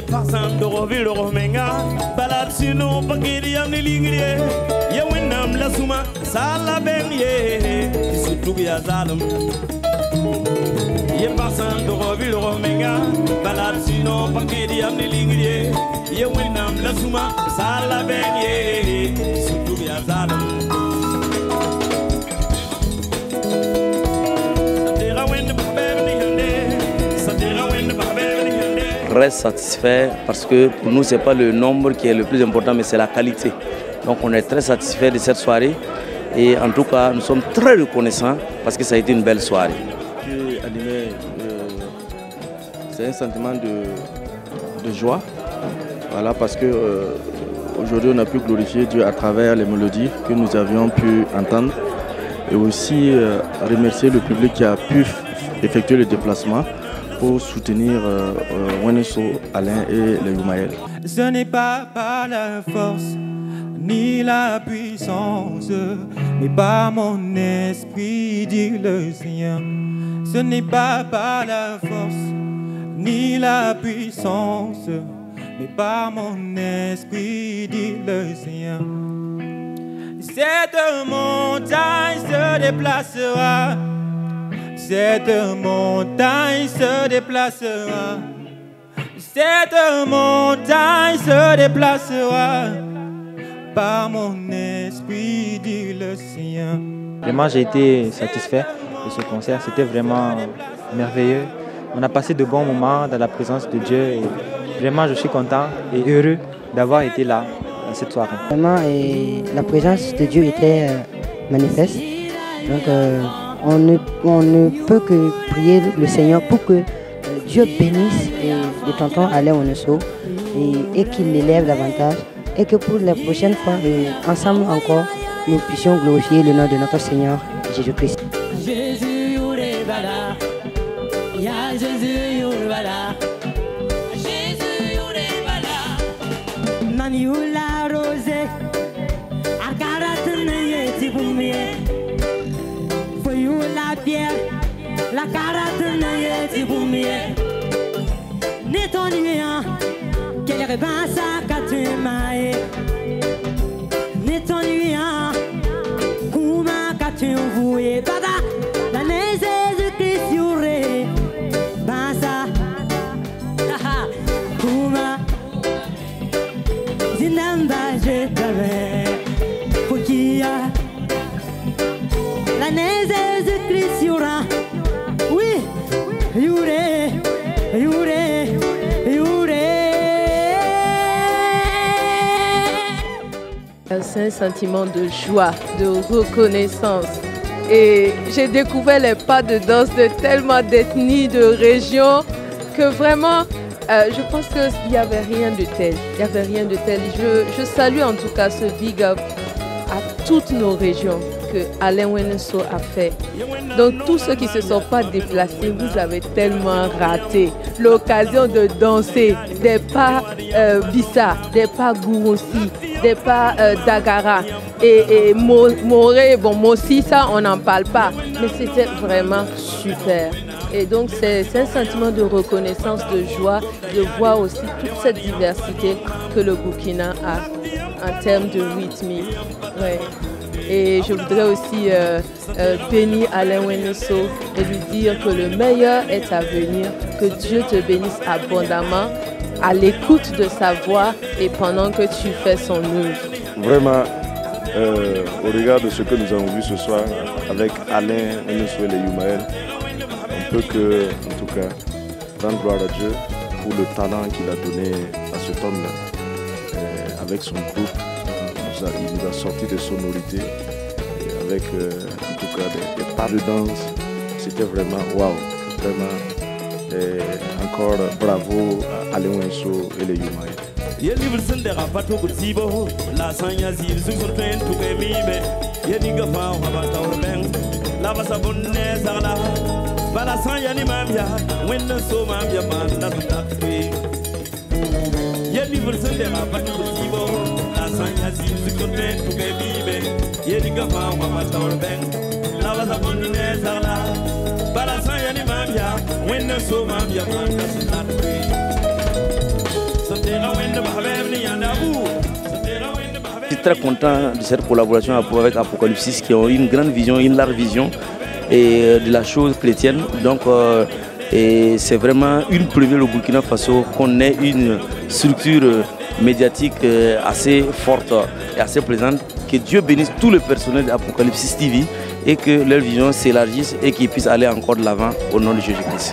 passando roviro romenga balatsino bagiri amni lingrie ye winam la suma sala ben ye isutu ya zalum ye passando roviro romenga balatsino bagiri amni lingrie ye winam la suma sala ben ye isutu ya zalum Reste satisfait parce que pour nous, ce n'est pas le nombre qui est le plus important, mais c'est la qualité. Donc on est très satisfait de cette soirée et en tout cas, nous sommes très reconnaissants parce que ça a été une belle soirée. C'est un sentiment de joie, voilà, parce que aujourd'hui on a pu glorifier Dieu à travers les mélodies que nous avions pu entendre et aussi remercier le public qui a pu effectuer le déplacement pour soutenir Wenesso, Alain et les Youmaël. Ce n'est pas par la force ni la puissance, mais par mon esprit, dit le Seigneur. Ce n'est pas par la force ni la puissance, mais par mon esprit, dit le Seigneur. Cette montagne se déplacera. Cette montagne se déplacera. Cette montagne se déplacera par mon esprit, dit le Seigneur. Vraiment, j'ai été satisfait de ce concert. C'était vraiment merveilleux. On a passé de bons moments dans la présence de Dieu. Et vraiment, je suis content et heureux d'avoir été là à cette soirée. Vraiment, la présence de Dieu était manifeste. Donc, on ne peut que prier le Seigneur pour que Dieu bénisse le tonton Alain Wenesso et qu'il l'élève davantage et que pour les prochaines fois, ensemble encore, nous puissions glorifier le nom de notre Seigneur Jésus-Christ. Jésus Yourébala, ya Jésus Yourébala, Jésus Yourébala, Nani Oula Rosé, Akaratune Yetibumie. La pierre, la caratine est boumée. N'est ton nuant, quel rebasse à Katumae. N'est ton nuant, Kuma Katumvoué. Bada, la neige de Christ Youré. Basa, Kuma Zinamba, je t'avais. Poukia, la neige de Christ Youra. Oui, Youré, Youré, Youré. C'est un sentiment de joie, de reconnaissance. Et j'ai découvert les pas de danse de tellement d'ethnies, de régions, que vraiment, je pense qu'il n'y avait rien de tel. Il n'y avait rien de tel. Je salue en tout cas ce big up à toutes nos régions que Alain Wenesso a fait. Donc tous ceux qui ne se sont pas déplacés, vous avez tellement raté l'occasion de danser des pas Bissa, des pas Gourossi, des pas Dagara et Moré. Bon, Mossi, ça on n'en parle pas, mais c'était vraiment super. Et donc c'est un sentiment de reconnaissance, de joie, de voir aussi toute cette diversité que le Burkina a en termes de rythmique. Ouais. Et je voudrais aussi bénir Alain Wenesso et lui dire que le meilleur est à venir, que Dieu te bénisse abondamment à l'écoute de sa voix et pendant que tu fais son œuvre. Vraiment, au regard de ce que nous avons vu ce soir avec Alain Wenesso et les Youmaël, on peut que, en tout cas, rendre gloire à Dieu pour le talent qu'il a donné à cet homme-là. Avec son groupe, il nous a sorti des sonorités avec en tout cas des pas de danse. C'était vraiment waouh, vraiment. Encore bravo à Alain Wenesso et les Youmaël. Je suis très content de cette collaboration avec Apocalypsis qui ont une grande vision, une large vision et de la chose chrétienne. Donc c'est vraiment une première au Burkina Faso qu'on ait une structure médiatique assez forte et assez plaisante. Que Dieu bénisse tout le personnel d'Apocalypsis TV et que leur vision s'élargisse et qu'ils puissent aller encore de l'avant au nom de Jésus-Christ.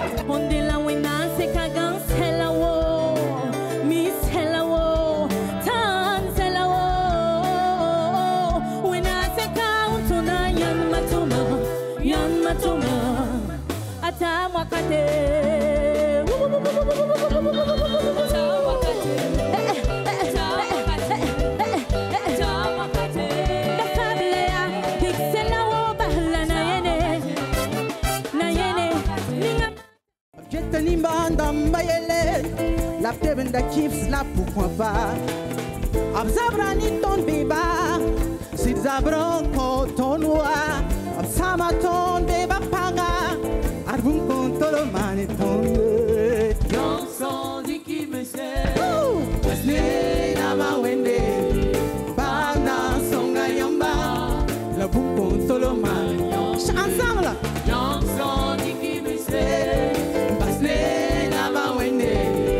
La teben da chips la pourquoi pas Abzabrani ton beba Si zabron ko ton wa Absama ton beba panga Arbun kon tolo mani ton Yon son di ki me se Wesne na ma wende Bana songa yamba La bun kon tolo mani Ensemble Yon son di ki me se Wesne na ma wende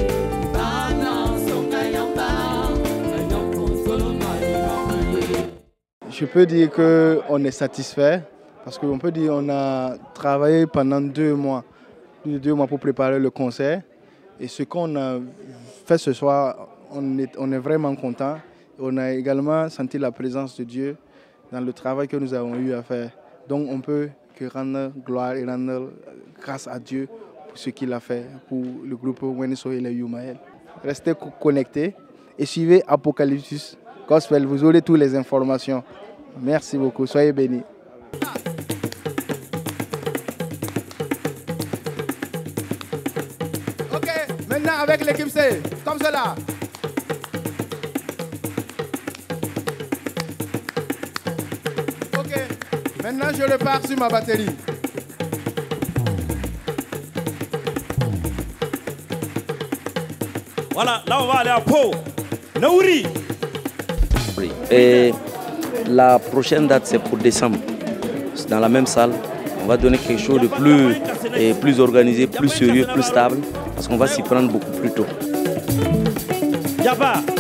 Je peux dire qu'on est satisfait parce qu'on peut dire qu'on a travaillé pendant 2 mois, plus de 2 mois pour préparer le concert. Et ce qu'on a fait ce soir, on est vraiment content. On a également senti la présence de Dieu dans le travail que nous avons eu à faire. Donc on peut que rendre gloire et rendre grâce à Dieu pour ce qu'il a fait pour le groupe Weneso et les Yumael. Restez connectés et suivez Apocalypsis Gospel, vous aurez toutes les informations. Merci beaucoup, soyez bénis. Ok, maintenant avec l'équipe C, comme cela. Ok, maintenant je repars sur ma batterie. Voilà, là on va aller à Pau. Naouri. Et la prochaine date, c'est pour décembre. Dans la même salle, on va donner quelque chose de plus organisé, plus sérieux, plus stable, parce qu'on va s'y prendre beaucoup plus tôt. Yaba.